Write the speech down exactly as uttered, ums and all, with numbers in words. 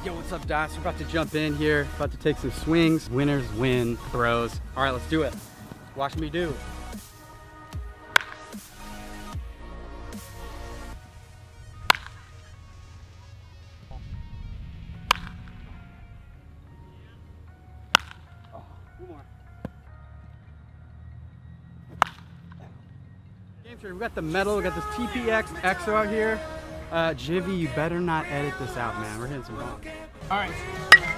Yo, what's up, Dots? We're about to jump in here, about to take some swings. Winners win throws. All right, let's do it. Watch me do. Oh, two more. Game changer, we got the metal, we got this T P X Exo out here. Uh, Jivvy, you better not edit this out, man. We're hitting some balls. All right.